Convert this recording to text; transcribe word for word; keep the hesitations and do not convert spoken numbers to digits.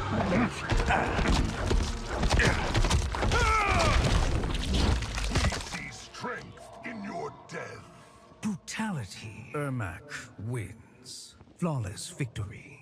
See strength in your death. Brutality. Ermac wins. Flawless victory.